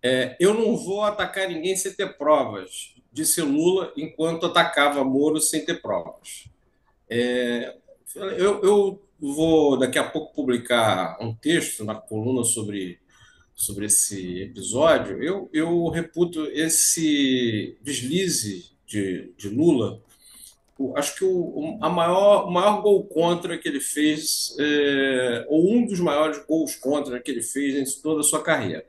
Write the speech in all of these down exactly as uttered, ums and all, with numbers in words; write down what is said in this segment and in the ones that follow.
Eu não vou atacar ninguém sem ter provas, disse Lula, enquanto atacava Moro sem ter provas. É, eu, eu vou daqui a pouco publicar um texto na coluna sobre, sobre esse episódio. Eu, eu reputo esse deslize de, de Lula. O- acho que o, a maior, o maior gol contra que ele fez, é, ou um dos maiores gols contra que ele fez em toda a sua carreira.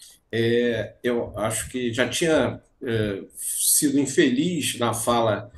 É, eu acho que já tinha é, sido infeliz na fala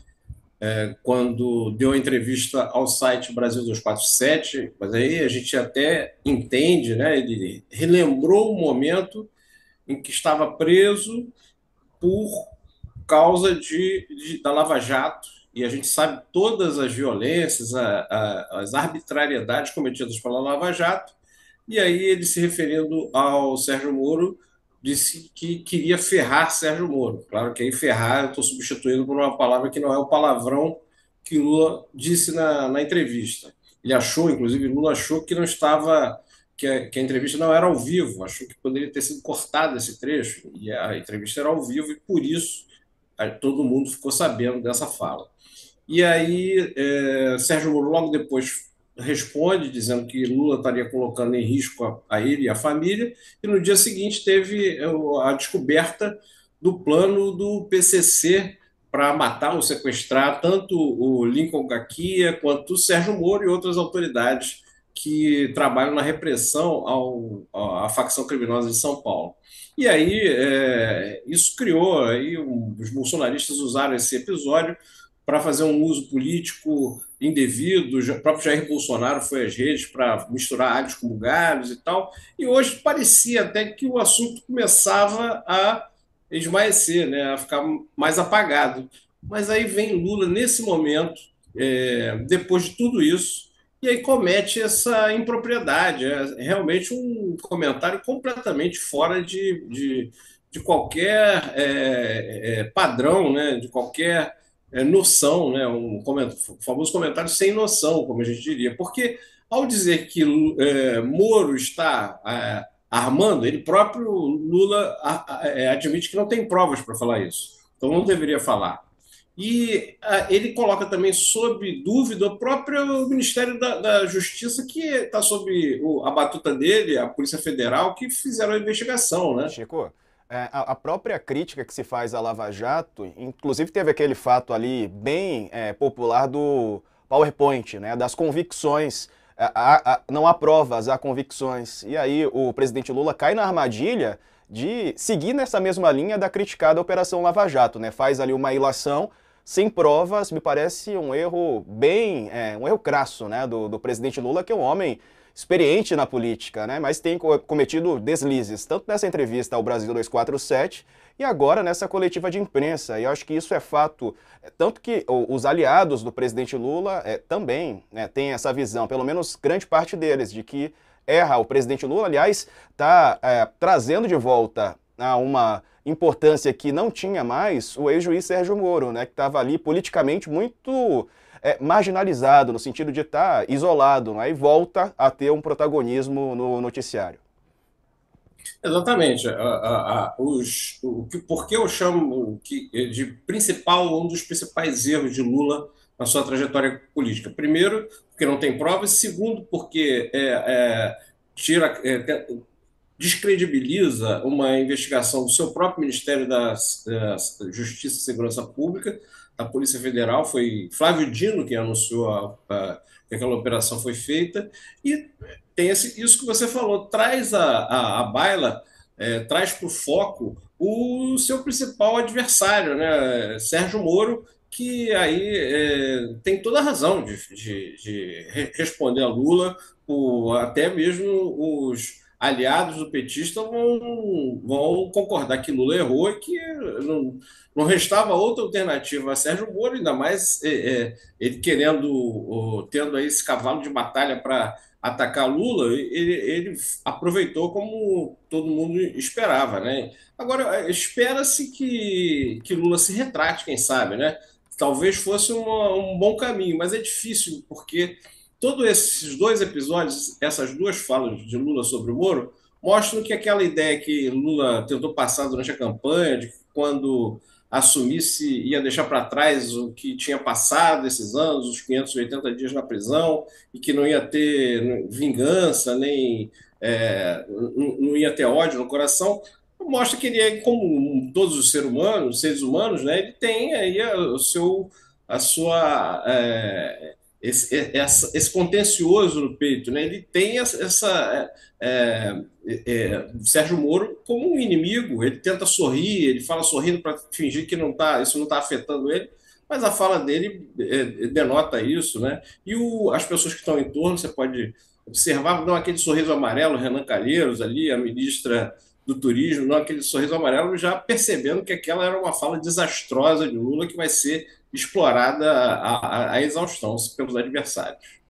quando deu a entrevista ao site Brasil duzentos e quarenta e sete, mas aí a gente até entende, né? Ele relembrou o momento em que estava preso por causa de, de da Lava Jato, e a gente sabe todas as violências, a, a, as arbitrariedades cometidas pela Lava Jato, e aí ele se referindo ao Sérgio Moro, disse que queria ferrar Sérgio Moro. Claro que aí ferrar eu estou substituindo por uma palavra que não é o palavrão que Lula disse na, na entrevista. Ele achou, inclusive, Lula achou que não estava, que a, que a entrevista não era ao vivo, achou que poderia ter sido cortado esse trecho, e a entrevista era ao vivo, e por isso todo mundo ficou sabendo dessa fala. E aí, é, Sérgio Moro, logo depois, responde, dizendo que Lula estaria colocando em risco a, a ele e a família, e no dia seguinte teve é, a descoberta do plano do P C C para matar ou sequestrar tanto o Lincoln Gaquia quanto o Sérgio Moro e outras autoridades que trabalham na repressão ao, à facção criminosa de São Paulo. E aí, é, isso criou, aí, um, os bolsonaristas usaram esse episódio para fazer um uso político indevido. O próprio Jair Bolsonaro foi às redes para misturar alhos com bugalhos e tal. E hoje parecia até que o assunto começava a esmaecer, né, a ficar mais apagado. Mas aí vem Lula nesse momento, é, depois de tudo isso, e aí comete essa impropriedade. É realmente um comentário completamente fora de, de, de qualquer é, é, padrão, né, de qualquer é, noção, né, um comentário, famoso comentário sem noção, como a gente diria. Porque ao dizer que é, Moro está é, armando, ele próprio, Lula, a, a, é, admite que não tem provas para falar isso. Então não deveria falar. E ah, ele coloca também sob dúvida o próprio Ministério da, da Justiça, que está sob o, a batuta dele, a Polícia Federal, que fizeram a investigação, né? Chico, é, a, a própria crítica que se faz à Lava Jato, inclusive teve aquele fato ali bem é, popular do PowerPoint, né, das convicções. A- a- a- não há provas, há convicções. E aí o presidente Lula cai na armadilha de seguir nessa mesma linha da criticada Operação Lava Jato, né? Faz ali uma ilação sem provas, me parece um erro bem, é, um erro crasso, né, do, do presidente Lula, que é um homem experiente na política, né, mas tem co- cometido deslizes, tanto nessa entrevista ao Brasil duzentos e quarenta e sete e agora nessa coletiva de imprensa. E eu acho que isso é fato, é, tanto que o- os aliados do presidente Lula é, também né, têm essa visão, pelo menos grande parte deles, de que erra o presidente Lula, aliás, está trazendo de volta a uma importância que não tinha mais o ex-juiz Sérgio Moro, né, que estava ali politicamente muito é, marginalizado, no sentido de estar isolado, né, e volta a ter um protagonismo no noticiário. Exatamente. A, a, a, os, o que, por que eu chamo que, de principal, um dos principais erros de Lula na sua trajetória política? Primeiro, porque não tem provas. Segundo, porque é, é, tira, é, descredibiliza uma investigação do seu próprio Ministério da, da Justiça e Segurança Pública, da Polícia Federal. Foi Flávio Dino que anunciou a, a, que aquela operação foi feita. E tem esse, isso que você falou, traz a, a, a baila, é, traz para o foco o seu principal adversário, né, Sérgio Moro, que aí é, tem toda a razão de, de, de responder a Lula, o, até mesmo os aliados do petista vão, vão concordar que Lula errou e que não, não restava outra alternativa a Sérgio Moro, ainda mais é, é, ele querendo, o, tendo aí esse cavalo de batalha para atacar Lula, ele, ele aproveitou como todo mundo esperava, né? Agora, espera-se que, que Lula se retrate, quem sabe, né? Talvez fosse uma, um bom caminho, mas é difícil, porque todos esses dois episódios, essas duas falas de Lula sobre o Moro, mostram que aquela ideia que Lula tentou passar durante a campanha, de que quando assumisse ia deixar para trás o que tinha passado esses anos, os quinhentos e oitenta dias na prisão, e que não ia ter vingança, nem é, não ia ter ódio no coração, mostra que ele é como todos os seres humanos, seres humanos, né? Ele tem aí o seu, a sua é, esse, essa, esse contencioso no peito, né? Ele tem essa, essa é, é, Sérgio Moro como um inimigo. Ele tenta sorrir, ele fala sorrindo para fingir que não tá, isso não está afetando ele, mas a fala dele é, denota isso, né? E o, as pessoas que estão em torno, você pode observar, dão aquele sorriso amarelo, Renan Calheiros ali, a ministra do turismo, não aquele sorriso amarelo, já percebendo que aquela era uma fala desastrosa de Lula que vai ser explorada à, à, à exaustão pelos adversários.